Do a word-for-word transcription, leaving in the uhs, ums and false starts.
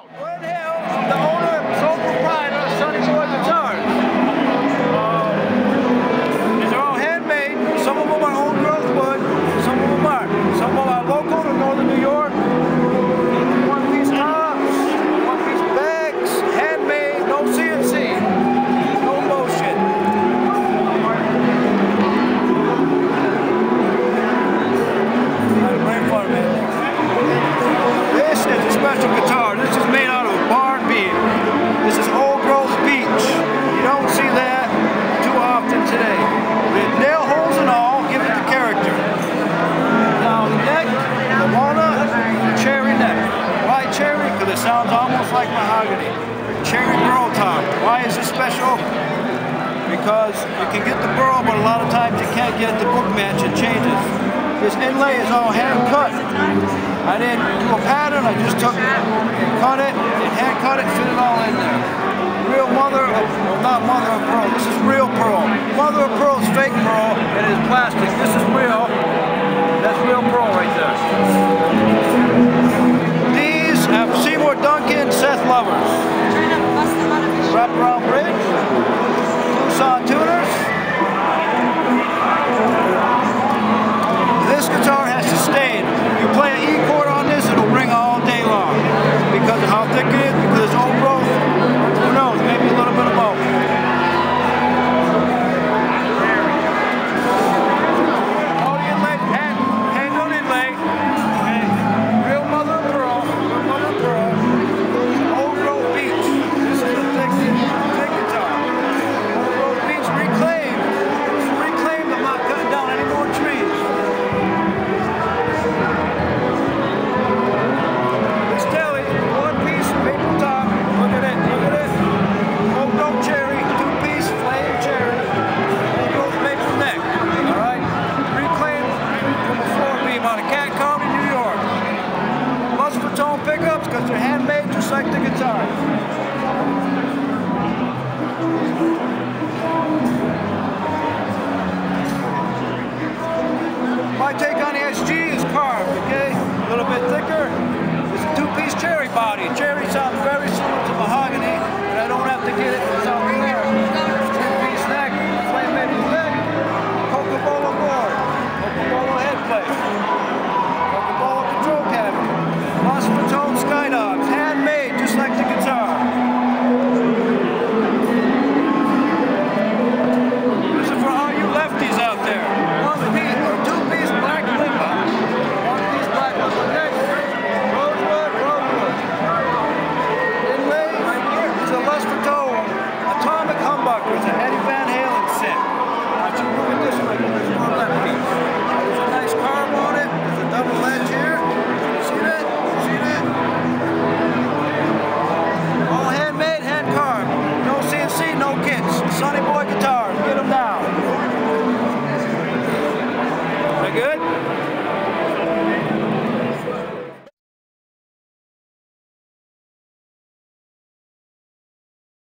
Glenn Hill, I'm the owner and sole proprietor of Sonny Boy Guitars. Uh, these are all handmade. Some of them are old growth wood, some of them aren't. Some of them are local to northern New York. One-piece tops, one-piece bags, handmade, no C N C, no motion. This is a special guitar. This is made out of barn beam. This is old growth beech. You don't see that too often today. With nail holes and all, give it the character. Now the neck, the walnut, the cherry neck. Why cherry? Because it sounds almost like mahogany. Cherry burl top. Why is this special? Because you can get the burl, but a lot of times you can't get the book match. It changes. This inlay is all hand cut. I didn't do a pattern, I just took it, cut it, and hand cut it, fit it all in there. Real mother of, well, not mother of pearl, this is real pearl. Mother of pearl is fake pearl, and it is plastic. This is real, that's real pearl right there. These have Seymour Duncan Seth Lovers. Wraparound bridge, Tucson tuners. This guitar has sustain. You play an E chord on this, it'll ring all day long. Because of how thick it is, because it's old growth, who knows, maybe a little bit of both. All the inlay, hand, hand on inlay. Okay. Real mother of pearl, real mother of pearl. Old growth beech. This is a thick, thick guitar. Old growth beech reclaimed. It's reclaimed, I'm not cutting down any more trees. Pickups because they're handmade just like the guitar. My take on the S G is carved, okay? A little bit thicker. It's a two-piece cherry body. Cherry sounds very similar to mahogany, but I don't have to get it. It sounds rare. Three-piece neck, flame maple neck, Cocobolo board, Cocobolo head plate, Cocobolo control cabinet. Phosphotone Skydogs, handmade just like the guitar. This is for all you lefties out there. One piece or two piece black limba. One piece black limba. Rosewood, rosewood. Inlay right here. It's a luster